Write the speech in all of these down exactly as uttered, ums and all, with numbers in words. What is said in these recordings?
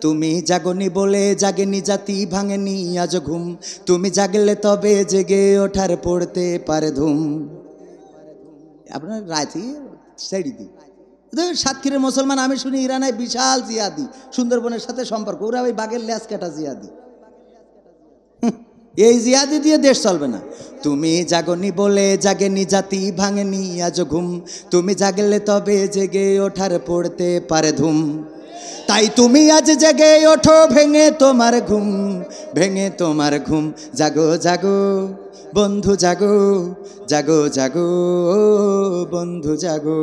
তুমি জাগনি বলে জাগেনি জাতি ভাঙেনি আজ ঘুম, তুমি জাগলে তবে জেগে ওঠার পড়তে পারে ধুম। আপনার রাজি সেড়ি দি সাতক্ষীরের মুসলমান আমি শুনি ইরানে বিশাল জিয়াদি, সুন্দরবনের সাথে সম্পর্ক, ওরা ওই বাঘের ল্যাস কাটা জিয়াদি। এই জিয়াদি দিয়ে দেশ চলবে না। তুমি জাগনি বলে জাগেনি জাতি ভাঙেনি আজ ঘুম, তুমি জাগলে তবে জেগে ওঠার পড়তে পারে ধুম। তাই তুমি আজ জেগে ওঠো ভেঙে তোমার ঘুম, ভেঙে তোমার ঘুম। জাগো জাগো বন্ধু জাগো, জাগো জাগো বন্ধু জাগো।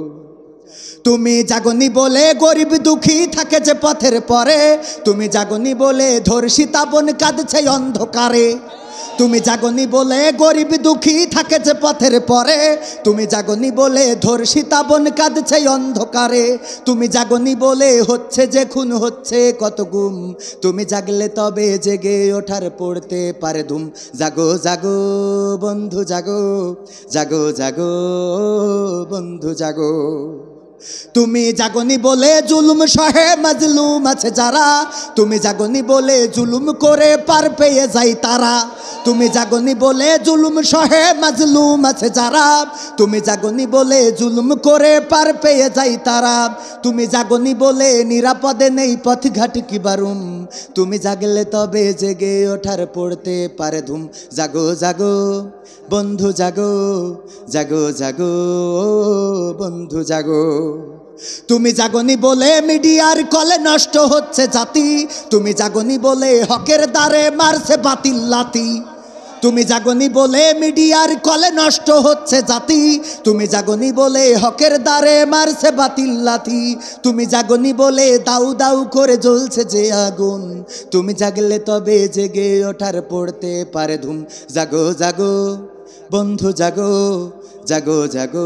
তুমি জাগনি বলে গরিব দুঃখী থাকে যে পথের পরে, তুমি জাগনি বলে ধর্ষিতা বোন কাঁদছে অন্ধকারে। তুমি জাগনি বলে গরিব দুঃখী থাকে যে পথের পরে, তুমি জাগনি বলে ধর্ষিতা বোন কাঁদছে অন্ধকারে। তুমি জাগনি বলে হচ্ছে যে খুন হচ্ছে কত গুম, তুমি জাগলে তবে জেগে ওঠার পড়তে পারে ধুম। জাগো জাগো বন্ধু জাগো, জাগো জাগো বন্ধু জাগো। তুমি জাগনি বলে জুলুম সহে মাজলুম আছে যারা, তুমি জাগনি বলে জুলুম করে পার পেয়ে যায় তারা। তুমি জাগনি বলে জুলুম সহে মাজলুম আছে যারা, তুমি জাগনি বলে জুলুম করে পার পেয়ে যায় তারা। তুমি জাগনি বলে নিরাপদে নেই পথঘাট কি বারুম, তুমি জাগলে তবে জেগে ওঠার পড়তে পারে ধুম। জাগো জাগো বন্ধু জাগো, জাগো জাগো বন্ধু জাগো। তুমি জাগনি বলে মিডিয়ার কলে নষ্ট হচ্ছে জাতি, তুমি জাগনি বলে হকের দ্বারে মারছে বাতিল লাথি। তুমি জাগনি বলে মিডিয়ার কলে নষ্ট হচ্ছে জাতি, তুমি জাগনি বলে হকের দ্বারে মারছে বাতিল লাথি। তুমি জাগনি বলে দাউ দাউ করে জ্বলছে যে আগুন, তুমি জাগলে তবে জেগে ওঠার পড়তে পারে ধুম। জাগো জাগো বন্ধু জাগো, জাগো জাগো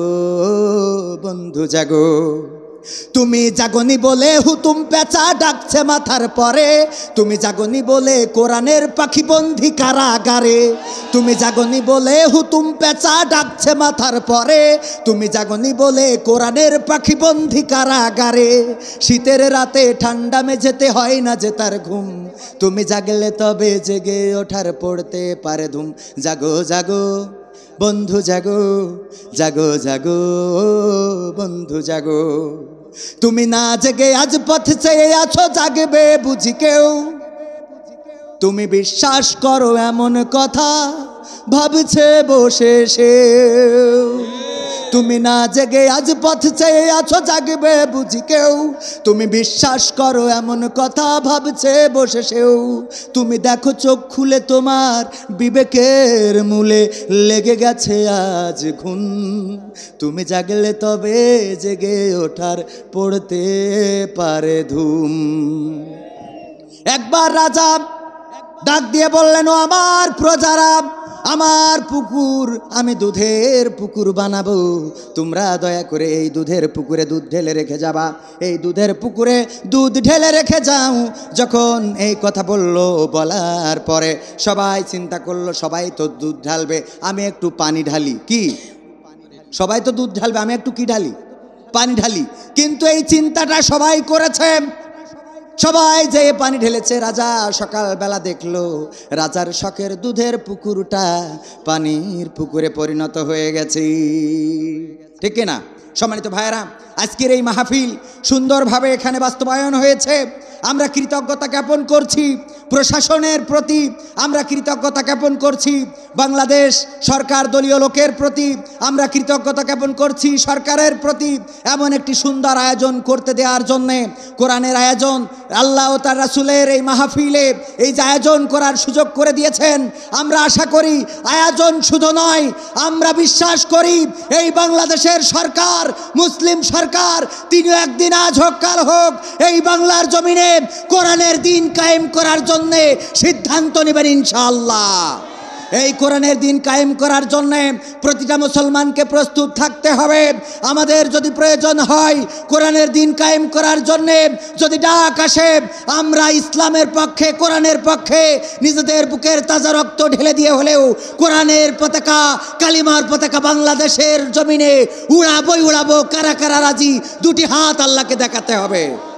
বন্ধু জাগো। তুমি জাগনি বলে হুতুম পেঁচা ডাকছে মাথার পরে, তুমি জাগনি বলে কোরআনের পাখি বন্দি কারাগারে। তুমি জাগনি বলে হুতুম পেঁচা ডাকছে মাথার পরে, তুমি জাগনি বলে কোরআনের পাখি বন্দি কারাগারে। শীতের রাতে ঠান্ডা মেঝেতে হয় না যে তার ঘুম, তুমি জাগলে তবে জেগে ওঠার পড়তে পারে ধুম। জাগো জাগো বন্ধু জাগো, জাগো জাগো বন্ধু জাগো। তুমি না জেগে আজ পথ চেয়ে আছো জাগবে বুঝি কেউ, তুমি বিশ্বাস করো এমন কথা ভাবছে বসে সেও। তুমি না জেগে আজ পথ চেয়ে আছো জাগবে বুঝি কেউ, তুমি বিশ্বাস করো এমন কথা ভাবছে বসে সেও। তুমি দেখো চোখ খুলে তোমার বিবেকের মূলে লেগে গেছে আজ ঘুম, তুমি জাগলে তবে জেগে ওঠার পড়তে পারে ধুম। একবার রাজা ডাক দিয়ে বললেন, ও আমার প্রজারা, আমার পুকুর আমি দুধের পুকুর বানাবো, তোমরা দয়া করে এই দুধের পুকুরে দুধ ঢেলে রেখে যাবা, এই দুধের পুকুরে দুধ ঢেলে রেখে যাও। যখন এই কথা বললো, বলার পরে সবাই চিন্তা করলো সবাই তো দুধ ঢালবে, আমি একটু পানি ঢালি। কি সবাই তো দুধ ঢালবে, আমি একটু কি ঢালি? পানি ঢালি। কিন্তু এই চিন্তাটা সবাই করেছে, সবাই যে পানি ঢেলেছে। রাজা সকালবেলা দেখলো রাজার শখের দুধের পুকুরটা পানির পুকুরে পরিণত হয়ে গেছে। ঠিক না? সম্মানিত ভাইয়েরা, আজকের এই মাহফিল সুন্দরভাবে এখানে বাস্তবায়ন হয়েছে। আমরা কৃতজ্ঞতা জ্ঞাপন করছি প্রশাসনের প্রতি, আমরা কৃতজ্ঞতা জ্ঞাপন করছি বাংলাদেশ সরকার দলীয় লোকের প্রতি, আমরা কৃতজ্ঞতা জ্ঞাপন করছি সরকারের প্রতি এমন একটি সুন্দর আয়োজন করতে দেওয়ার জন্যে। কোরআনের আয়োজন, আল্লাহ ও তার রাসূলের এই মাহফিলে এই যে আয়োজন করার সুযোগ করে দিয়েছেন, আমরা আশা করি আয়োজন শুধু নয়, আমরা বিশ্বাস করি এই বাংলাদেশের সরকার, মুসলিম সরকার, তিনিও একদিন আজ হোক কাল হোক এই বাংলার জমিনে কোরআনের দিন কায়েম করার জন্যে সিদ্ধান্ত নেবেন ইনশাআল্লাহ। এই কোরআনের দিন কায়েম করার জন্যে প্রতিটা মুসলমানকে প্রস্তুত থাকতে হবে। আমাদের যদি প্রয়োজন হয় কোরআনের দিন কায়েম করার জন্যে, যদি ডাক আসে, আমরা ইসলামের পক্ষে, কোরআনের পক্ষে নিজেদের বুকের তাজা রক্ত ঢেলে দিয়ে হলেও কোরআনের পতাকা, কালিমার পতাকা বাংলাদেশের জমিনে উড়াবই উড়াবো। কারা কারা রাজি? দুটি হাত আল্লাহকে দেখাতে হবে।